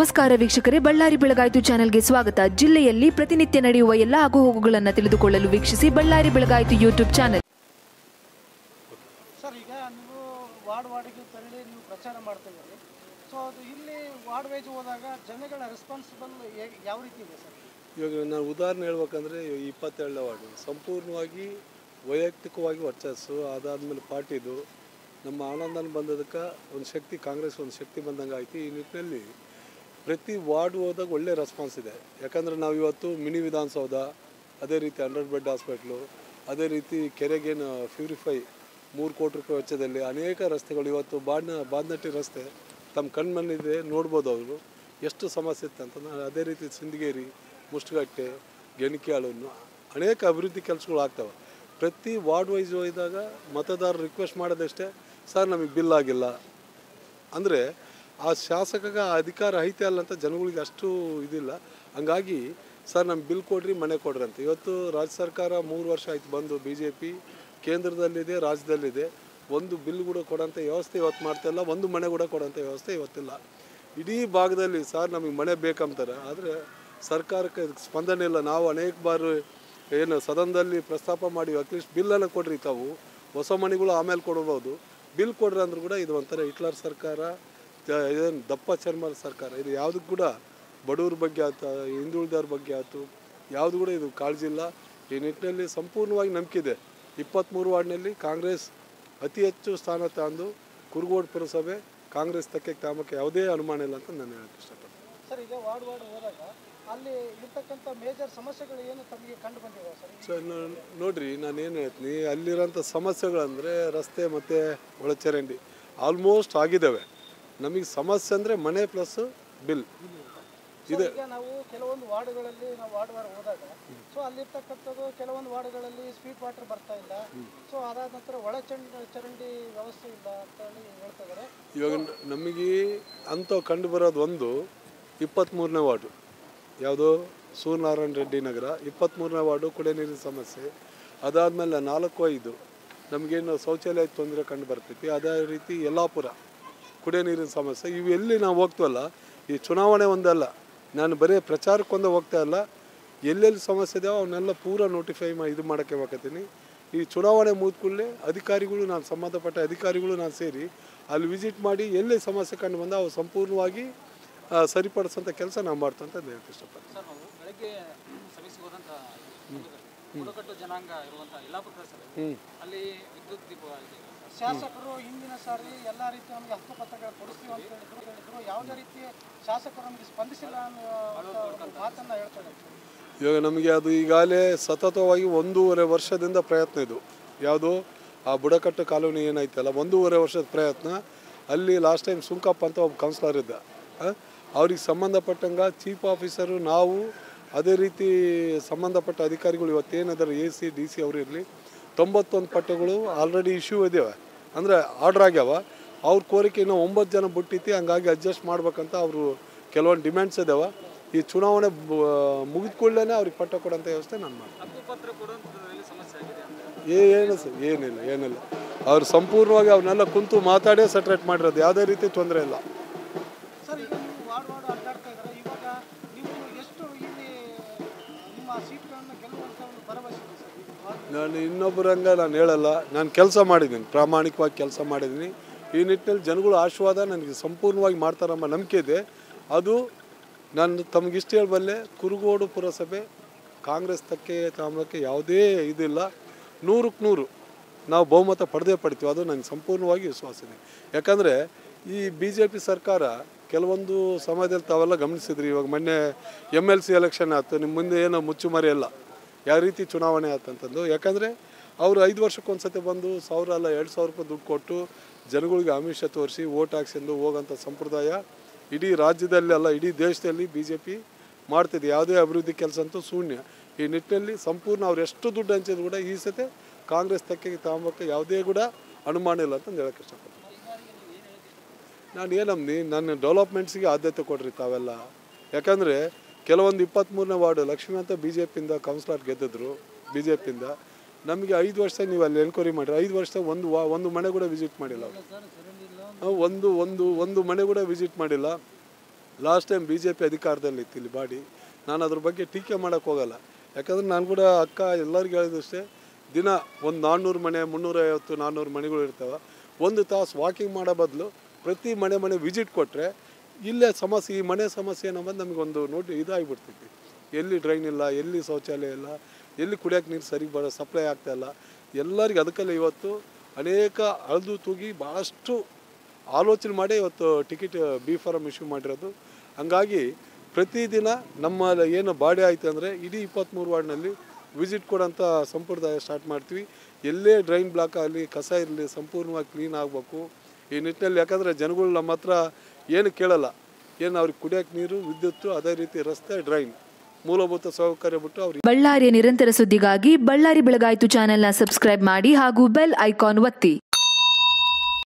ನಮಸ್ಕಾರ ವೀಕ್ಷಕರೇ, ಬಳ್ಳಾರಿ ಬೆಳಗಾಯಿತು ಚಾನೆಲ್ಗೆ ಸ್ವಾಗತ. ಜಿಲ್ಲೆಯಲ್ಲಿ ಪ್ರತಿನಿತ್ಯ ನಡೆಯುವ ಎಲ್ಲ ಆಗುಹೋಗುಗಳನ್ನು ತಿಳಿದುಕೊಳ್ಳಲು ವೀಕ್ಷಿಸಿ ಬಳ್ಳಾರಿ ಬೆಳಗಾಯಿತು ಯೂಟ್ಯೂಬ್ ಚಾನೆಲ್. ಸರ್, ಈಗ ನೀವು ವಾರ್ಡ್ಗೆ ತೆರಳಿ ನೀವು ಪ್ರಚಾರ ಮಾಡ್ತಾ ಇದ್ದೀರಿ. ಸೊ ಅದು ಇಲ್ಲಿ ವಾರ್ಡ್ ವೈಸ್ ಹೋದಾಗ ಜನಗಳ ರೆಸ್ಪಾನ್ಸಿಬಲ್ ಯಾವ ರೀತಿ ಇದೆ ಸರ್? ಇವಾಗ ನಾನು ಉದಾಹರಣೆ ಹೇಳ್ಬೇಕಂದ್ರೆ 27ನೇ ವಾರ್ಡು ಸಂಪೂರ್ಣವಾಗಿ ವೈಯಕ್ತಿಕವಾಗಿ ವರ್ಚಸ್ಸು, ಅದಾದಮೇಲೆ ಪಾರ್ಟಿದು ನಮ್ಮ ಆನಂದನ ಬಂದದಕ್ಕೆ ಒಂದು ಶಕ್ತಿ, ಕಾಂಗ್ರೆಸ್ ಒಂದು ಶಕ್ತಿ ಬಂದಂಗೆ ಆಯಿತು. ಈ ನಿಟ್ಟಿನಲ್ಲಿ ಪ್ರತಿ ವಾರ್ಡ್ ಹೋದಾಗ ಒಳ್ಳೆ ರೆಸ್ಪಾನ್ಸ್ ಇದೆ. ಯಾಕಂದರೆ ನಾವು ಇವತ್ತು ಮಿನಿ ವಿಧಾನಸೌಧ, ಅದೇ ರೀತಿ 100 ಬೆಡ್ ಹಾಸ್ಪಿಟ್ಲು, ಅದೇ ರೀತಿ ಕೆರೆಗೇನು ಪ್ಯೂರಿಫೈ 3 ಕೋಟಿ ರೂಪಾಯಿ ವೆಚ್ಚದಲ್ಲಿ ಅನೇಕ ರಸ್ತೆಗಳು ಇವತ್ತು ಬಾದ್ನಟ್ಟಿ ರಸ್ತೆ ತಮ್ಮ ಕಣ್ಮಣ್ಣಿದೆ, ನೋಡ್ಬೋದು ಅವರು ಎಷ್ಟು ಸಮಸ್ಯೆ ಇತ್ತಂತ. ಅದೇ ರೀತಿ ಸಿಂದಗೇರಿ, ಮುಷ್ಟಗಟ್ಟೆ, ಗೆಣಿಕ್ಯಾಳು ಅನೇಕ ಅಭಿವೃದ್ಧಿ ಕೆಲಸಗಳು ಆಗ್ತವೆ. ಪ್ರತಿ ವಾರ್ಡ್ ವೈಸ್ ಹೋದಾಗ ಮತದಾರರು ರಿಕ್ವೆಸ್ಟ್ ಮಾಡೋದಷ್ಟೇ, ಸರ್ ನಮಗೆ ಬಿಲ್ ಆಗಿಲ್ಲ ಅಂದರೆ ಆ ಶಾಸಕಗೆ ಆ ಅಧಿಕಾರ ಐತೆ ಅಲ್ಲ ಅಂತ ಜನಗಳಿಗೆ ಅಷ್ಟು ಇದಿಲ್ಲ. ಹಂಗಾಗಿ ಸರ್ ನಮ್ಗೆ ಬಿಲ್ ಕೊಡ್ರಿ, ಮನೆ ಕೊಡ್ರಿ ಅಂತ. ಇವತ್ತು ರಾಜ್ಯ ಸರ್ಕಾರ 3 ವರ್ಷ ಆಯ್ತು ಬಂದು, BJP ಕೇಂದ್ರದಲ್ಲಿದೆ, ರಾಜ್ಯದಲ್ಲಿದೆ. ಒಂದು ಬಿಲ್ ಕೂಡ ಕೊಡೋಂಥ ವ್ಯವಸ್ಥೆ ಇವತ್ತು ಮಾಡ್ತಾಯಿಲ್ಲ, ಒಂದು ಮನೆ ಕೂಡ ಕೊಡೋಂಥ ವ್ಯವಸ್ಥೆ ಇವತ್ತಿಲ್ಲ. ಇಡೀ ಭಾಗದಲ್ಲಿ ಸರ್ ನಮಗೆ ಮನೆ ಬೇಕಂತಾರೆ, ಆದರೆ ಸರ್ಕಾರಕ್ಕೆ ಸ್ಪಂದನೆ ಇಲ್ಲ. ನಾವು ಅನೇಕ ಬಾರಿ ಏನು ಸದನದಲ್ಲಿ ಪ್ರಸ್ತಾಪ ಮಾಡಿ ಅಟ್ಲೀಸ್ಟ್ ಬಿಲ್ಲನ್ನು ಕೊಡ್ರಿ, ತಾವು ಹೊಸ ಮನೆಗಳು ಆಮೇಲೆ ಕೊಡ್ಬೋದು, ಬಿಲ್ ಕೊಡ್ರಿ ಅಂದರೂ ಕೂಡ ಇದು ಒಂಥರ ಹಿಟ್ಲರ್ ಸರ್ಕಾರ, ಏನು ದಪ್ಪ ಚರ್ಮದ ಸರ್ಕಾರ. ಇದು ಯಾವುದಕ್ಕೆ ಕೂಡ ಬಡವ್ರ ಬಗ್ಗೆ ಆಯ್ತು, ಹಿಂದುಳಿದವ್ರ ಬಗ್ಗೆ ಆಯ್ತು, ಯಾವುದು ಕೂಡ ಇದು ಕಾಳಜಿ ಇಲ್ಲ. ಈ ನಿಟ್ಟಿನಲ್ಲಿ ಸಂಪೂರ್ಣವಾಗಿ ನಂಬಿಕೆ 23 ವಾರ್ಡ್ನಲ್ಲಿ ಕಾಂಗ್ರೆಸ್ ಅತಿ ಹೆಚ್ಚು ಸ್ಥಾನ ತಂದು ಕುರುಗೋಡು ಪುರಸಭೆ ಕಾಂಗ್ರೆಸ್ ತಾಮಕ್ಕೆ ಯಾವುದೇ ಅನುಮಾನ ಇಲ್ಲ ಅಂತ ನಾನು ಹೇಳಕ್ಕೆ ಇಷ್ಟಪಡ್ತೀನಿ. ಸರ್, ಈಗ ವಾರ್ಡ್ ಹೋದಾಗ ಅಲ್ಲಿ ಇರ್ತಕ್ಕಂಥ ಮೇಜರ್ ಸಮಸ್ಯೆಗಳು ಏನು ತಮಗೆ ಕಂಡು ಬಂದಿವೆ ಸರ್? ಸರ್ ನೋಡಿರಿ, ನಾನೇನು ಹೇಳ್ತೀನಿ, ಅಲ್ಲಿರೋಂಥ ಸಮಸ್ಯೆಗಳಂದರೆ ರಸ್ತೆ ಮತ್ತು ಒಳಚರಂಡಿ ಆಲ್ಮೋಸ್ಟ್ ಆಗಿದ್ದಾವೆ. ನಮಗೆ ಸಮಸ್ಯೆ ಅಂದರೆ ಮನೆ ಪ್ಲಸ್ ಬಿಲ್ ಇದೆ. ಈಗ ನಾವು ಕೆಲವೊಂದು ವಾರ್ಡ್ಗಳಲ್ಲಿ ನಾವು ವಾರ್ಡ್ ಹೋದಾಗ ಸೊ ಅಲ್ಲಿರ್ತಕ್ಕಂಥದ್ದು ಕೆಲವೊಂದು ವಾರ್ಡ್ಗಳಲ್ಲಿ ಸ್ವೀಟ್ ವಾಟರ್ ಬರ್ತಾ ಇಲ್ಲ. ಸೊ ಅದಾದ ನಂತರ ಚರಂಡಿ ವ್ಯವಸ್ಥೆ ಇಲ್ಲ ಅಂತ ಹೇಳಿ ಹೇಳ್ತಾ ಇದ್ದಾರೆ. ಇವಾಗ ನಮಗೆ ಅಂಥ ಕಂಡು ಬರೋದು ಒಂದು 23ನೇ ವಾರ್ಡು, ಯಾವುದೋ ಸೂರ್ಯನಾರಾಯಣ ರೆಡ್ಡಿ ನಗರ 23ನೇ ವಾರ್ಡು ಕುಡಿಯೋ ನೀರಿನ ಸಮಸ್ಯೆ. ಅದಾದಮೇಲೆ 4-5 ನಮಗೇನು ಶೌಚಾಲಯ ತೊಂದರೆ ಕಂಡು ಬರ್ತೈತಿ. ಅದೇ ರೀತಿ ಯಲ್ಲಾಪುರ ಕುಡಿಯೋ ನೀರಿನ ಸಮಸ್ಯೆ. ಇವು ಎಲ್ಲಿ ನಾವು ಹೋಗ್ತೀವಲ್ಲ, ಈ ಚುನಾವಣೆ ಒಂದಲ್ಲ, ನಾನು ಬರೀ ಪ್ರಚಾರಕ್ಕೊಂದು ಹೋಗ್ತಾ ಇಲ್ಲ, ಎಲ್ಲೆಲ್ಲಿ ಸಮಸ್ಯೆ ಇದಾವೆ ಅವನ್ನೆಲ್ಲ ಪೂರ ನೋಟಿಫೈ ಇದು ಮಾಡೋಕ್ಕೆ ಹೋಗ್ತೀನಿ. ಈ ಚುನಾವಣೆ ಮುಗಿದ್ಕೂಡಲೇ ಅಧಿಕಾರಿಗಳು, ನಾನು ಸಂಬಂಧಪಟ್ಟ ಅಧಿಕಾರಿಗಳು ನಾನು ಸೇರಿ ಅಲ್ಲಿ ವಿಸಿಟ್ ಮಾಡಿ ಎಲ್ಲಿ ಸಮಸ್ಯೆ ಕಂಡು ಬಂದ ಅವು ಸಂಪೂರ್ಣವಾಗಿ ಸರಿಪಡಿಸೋಂಥ ಕೆಲಸ ನಾವು ಮಾಡ್ತಾ ಅಂತ ಹೇಳಕ್ಕೆ ಇಷ್ಟಪಡ್ತೀನಿ. ಸರ್, ನಾವು ಬೆಳಗ್ಗೆ ಸಭೆಗೆ ಹೋದಂಥ ಬುಡಕಟ್ಟು ಜನಾಂಗ ಇರುವಂಥ ಯಲ್ಲಾಪುರ ಅಲ್ಲಿ ವಿದ್ಯುತ್ ದೀಪ ಶಾಸಕರು ಹಿಂದಿನ ಸಾರಿ ಎಲ್ಲ ರೀತಿ ನಮಗೆ ಹಕ್ಕುಪತ್ರಗಳು ಕೊಡಿಸ್ತೀವಿ ಅಂತ ಹೇಳಿದ್ರು. ಯಾವುದೇ ರೀತಿ ಶಾಸಕರು ನಮಗೆ ಸ್ಪಂದಿಸಿಲ್ಲ ಅನ್ನೋ ಮಾತನ್ನು ಹೇಳ್ತಾರೆ. ಇವಾಗ ನಮಗೆ ಅದು ಈಗಾಗಲೇ ಸತತವಾಗಿ 1.5 ವರ್ಷದಿಂದ ಪ್ರಯತ್ನ ಇದು. ಯಾವುದು ಆ ಬುಡಕಟ್ಟು ಕಾಲೋನಿ ಏನಾಯ್ತಲ್ಲ, 1.5 ವರ್ಷದ ಪ್ರಯತ್ನ. ಅಲ್ಲಿ ಲಾಸ್ಟ್ ಟೈಮ್ ಸುಂಕಪ್ಪ ಅಂತ ಒಬ್ಬ ಕೌನ್ಸಿಲರ್ ಇದ್ದ, ಅವ್ರಿಗೆ ಸಂಬಂಧಪಟ್ಟಂಗೆ ಚೀಫ್ ಆಫೀಸರು ನಾವು, ಅದೇ ರೀತಿ ಸಂಬಂಧಪಟ್ಟ ಅಧಿಕಾರಿಗಳು ಇವತ್ತೇನಿದ್ದಾರೆ AC DC ಅವರು ಇರಲಿ, 91 ಪಟ್ಟಗಳು ಆಲ್ರೆಡಿ ಇಶ್ಯೂ ಇದ್ದಾವೆ, ಅಂದರೆ ಆರ್ಡ್ರ್ ಆಗ್ಯಾವ. ಅವ್ರ ಕೋರಿಕೆ ಇನ್ನೂ 9 ಜನ ಬಿಟ್ಟೈತಿ. ಹಂಗಾಗಿ ಅಡ್ಜಸ್ಟ್ ಮಾಡ್ಬೇಕಂತ ಅವರು ಕೆಲವೊಂದು ಡಿಮ್ಯಾಂಡ್ಸ್ ಇದ್ದಾವೆ. ಈ ಚುನಾವಣೆ ಮುಗಿದ ಕೂಡಲೇ ಅವ್ರಿಗೆ ಪಟ್ಟ ಕೊಡೋಂಥ ವ್ಯವಸ್ಥೆ ನಾನು ಮಾಡ್ತೀನಿ. ಏನು ಸರ್, ಏನಿಲ್ಲ. ಅವ್ರು ಸಂಪೂರ್ಣವಾಗಿ ಅವ್ರನ್ನೆಲ್ಲ ಕುಂತು ಮಾತಾಡೇ ಸೆಟ್ರೇಟ್ ಮಾಡಿರೋದು, ಯಾವುದೇ ರೀತಿ ತೊಂದರೆ ಇಲ್ಲ. ಸರ್, ಈಗ ನೀವು ವಾರ್ಡ್ ಅಡ್ಡಾಡ್ತಾ ಇದ್ದಾರೆ. ಇವಾಗ ನೀವು ಎಷ್ಟು ಇಲ್ಲಿ ನಿಮ್ಮ ಸೀಟ್ಗಳನ್ನು ಗೆಲ್ಲುವಂಥ ಒಂದು ಭರವಸೆ ಇದೆ ಸರ್? ನಾನು ಇನ್ನೊಬ್ಬರಂಗ ನಾನು ಹೇಳಲ್ಲ, ನಾನು ಕೆಲಸ ಮಾಡಿದ್ದೀನಿ, ಪ್ರಾಮಾಣಿಕವಾಗಿ ಕೆಲಸ ಮಾಡಿದ್ದೀನಿ. ಈ ನಿಟ್ಟಿನಲ್ಲಿ ಜನಗಳು ಆಶೀರ್ವಾದ ನನಗೆ ಸಂಪೂರ್ಣವಾಗಿ ಮಾಡ್ತಾರಮ್ಮ ನಂಬಿಕೆ ಇದೆ. ಅದು ನಾನು ತಮಗಿಷ್ಟು ಹೇಳಬಲ್ಲೆ, ಕುರುಗೋಡು ಪುರಸಭೆ ಕಾಂಗ್ರೆಸ್ ತಾಮಕ್ಕೆ ಯಾವುದೇ ಇದಿಲ್ಲ, 100ಕ್ಕೆ 100 ನಾವು ಬಹುಮತ ಪಡ್ತೀವಿ. ಅದು ನನಗೆ ಸಂಪೂರ್ಣವಾಗಿ ವಿಶ್ವಾಸ ಇದೆ. ಯಾಕಂದರೆ ಈ BJP ಸರ್ಕಾರ ಕೆಲವೊಂದು ಸಮಯದಲ್ಲಿ ತಾವೆಲ್ಲ ಗಮನಿಸಿದ್ರಿ. ಇವಾಗ ಮೊನ್ನೆ MLC ಎಲೆಕ್ಷನ್ ಆಯ್ತು, ನಿಮ್ಮ ಮುಂದೆ ಏನೋ ಮುಚ್ಚುಮರೆ ಇಲ್ಲ, ಯಾವ ರೀತಿ ಚುನಾವಣೆ ಆಯ್ತಂತಂದು. ಯಾಕಂದರೆ ಅವರು 5 ವರ್ಷಕ್ಕೊಂದು ಸತಿ ಬಂದು 1000 ಅಲ್ಲ 2000 ರೂಪಾಯಿ ದುಡ್ಡು ಕೊಟ್ಟು ಜನಗಳಿಗೆ ಆಮಿಷ ತೋರಿಸಿ ಓಟ್ ಹಾಕ್ಸಿಂದು ಹೋಗೋಂಥ ಸಂಪ್ರದಾಯ ಇಡೀ ರಾಜ್ಯದಲ್ಲಿ ಅಲ್ಲ, ಇಡೀ ದೇಶದಲ್ಲಿ BJP ಮಾಡ್ತಿದೆ. ಯಾವುದೇ ಅಭಿವೃದ್ಧಿ ಕೆಲಸ ಅಂತೂ ಶೂನ್ಯ. ಈ ನಿಟ್ಟಿನಲ್ಲಿ ಸಂಪೂರ್ಣ ಅವ್ರು ಎಷ್ಟು ದುಡ್ಡು ಹಂಚಿದ್ರು ಕೂಡ ಈ ಸತಿ ಕಾಂಗ್ರೆಸ್ ತಾಂಬಕ್ಕೆ ಯಾವುದೇ ಕೂಡ ಅನುಮಾನ ಇಲ್ಲ ಅಂತ ಹೇಳೋಕ್ಕೆ ಇಷ್ಟಪಡ್ತೀನಿ. ನಾನು ಏನಮ್ಮಿ, ನನ್ನ ಡೆವಲಪ್ಮೆಂಟ್ಸಿಗೆ ಆದ್ಯತೆ ಕೊಡ್ರಿ ತಾವೆಲ್ಲ. ಯಾಕಂದರೆ ಕೆಲವೊಂದು 23ನೇ ವಾರ್ಡು ಲಕ್ಷ್ಮೀಕಾಂತ BJPಯಿಂದ ಕೌನ್ಸಿಲರ್ ಗೆದ್ದಿದ್ರು, BJPಯಿಂದ. ನಮಗೆ 5 ವರ್ಷ ನೀವು ಅಲ್ಲಿ ಎನ್ಕ್ವೈರಿ ಮಾಡಿರಿ, 5 ವರ್ಷ ಒಂದು ಮನೆ ಕೂಡ ವಿಸಿಟ್ ಮಾಡಿಲ್ಲ. ಒಂದು ಮನೆ ಕೂಡ ವಿಸಿಟ್ ಮಾಡಿಲ್ಲ. ಲಾಸ್ಟ್ ಟೈಮ್ BJP ಅಧಿಕಾರದಲ್ಲಿತ್ತು ಇಲ್ಲಿ ಬಾಡಿ. ನಾನು ಅದ್ರ ಬಗ್ಗೆ ಟೀಕೆ ಮಾಡೋಕ್ಕೆ ಹೋಗಲ್ಲ. ಯಾಕಂದರೆ ನಾನು ಕೂಡ ಅಕ್ಕ ಎಲ್ಲರಿಗೂ ಹೇಳಿದಷ್ಟೇ, ದಿನ ಒಂದು 400 ಮನೆ 350 400 ಮನೆಗಳು ಇರ್ತವೆ. 1 ತಾಸು ವಾಕಿಂಗ್ ಮಾಡೋ ಬದಲು ಪ್ರತಿ ಮನೆ ವಿಸಿಟ್ ಕೊಟ್ಟರೆ ಇಲ್ಲೇ ಸಮಸ್ಯೆ, ಈ ಮನೆ ಸಮಸ್ಯೆ ಅನ್ನೋದು ನಮಗೊಂದು ಇದಾಗಿಬಿಡ್ತೈತಿ. ಎಲ್ಲಿ ಡ್ರೈನ್ ಇಲ್ಲ, ಎಲ್ಲಿ ಶೌಚಾಲಯ ಇಲ್ಲ, ಎಲ್ಲಿ ಕುಡಿಯೋಕೆ ನೀರು ಸರಿಗೆ ಸಪ್ಲೈ ಆಗ್ತಾಯಿಲ್ಲ. ಎಲ್ಲರಿಗೂ ಅದಕ್ಕೆಲ್ಲ ಇವತ್ತು ಅನೇಕ ಅಳೆದು ತೂಗಿ ಭಾಳಷ್ಟು ಆಲೋಚನೆ ಮಾಡಿ ಇವತ್ತು ಟಿಕೆಟ್ ಬಿ ಫಾರಮ್ ಇಶ್ಯೂ ಮಾಡಿರೋದು. ಹಂಗಾಗಿ ಪ್ರತಿದಿನ ನಮ್ಮ ಏನು ಬಾಡಿ ಆಯಿತು ಅಂದರೆ ಇಡೀ 23 ವಾರ್ಡ್ನಲ್ಲಿ ವಿಸಿಟ್ ಕೊಡೋಂಥ ಸಂಪ್ರದಾಯ ಸ್ಟಾರ್ಟ್ ಮಾಡ್ತೀವಿ. ಎಲ್ಲೇ ಡ್ರೈನ್ ಬ್ಲಾಕ್ ಆಗಲಿ, ಕಸ ಇರಲಿ, ಸಂಪೂರ್ಣವಾಗಿ ಕ್ಲೀನ್ ಆಗಬೇಕು ಈ ನಿಟ್ಟಿನಲ್ಲಿ. ಯಾಕಂದರೆ ಜನಗಳು ನಮ್ಮ ಹತ್ರ ಏನು ಕೇಳಲ್ಲ, ಏನು ಅವ್ರಿಗೆ ಕುಡಿಯೋಕೆ ನೀರು, ವಿದ್ಯುತ್ತು, ಅದೇ ರೀತಿ ರಸ್ತೆ, ಡ್ರೈನ್, ಮೂಲಭೂತ ಸೌಕರ್ಯ ಬಿಟ್ಟು ಅವ್ರಿಗೆ. ಬಳ್ಳಾರಿಯ ನಿರಂತರ ಸುದ್ದಿಗಾಗಿ ಬಳ್ಳಾರಿ ಬೆಳಗಾಯಿತು ಚಾನೆಲ್ನ ಸಬ್ಸ್ಕ್ರೈಬ್ ಮಾಡಿ ಹಾಗೂ ಬೆಲ್ ಐಕಾನ್ ಒತ್ತಿ.